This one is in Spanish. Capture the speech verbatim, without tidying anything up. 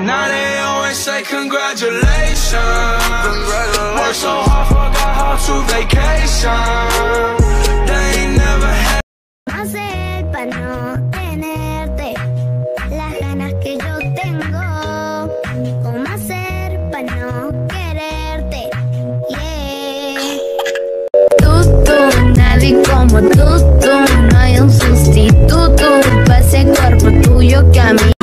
Now they always say congratulations. Congratulations. Worked so hard, forgot how to vacation. They ain't never had. Hacer para no tenerte las ganas que yo tengo. ¿Cómo hacer para no quererte? Yeah. Tú, tú, nadie como tú, tú. No hay un sustituto para ese cuerpo tuyo que a mí.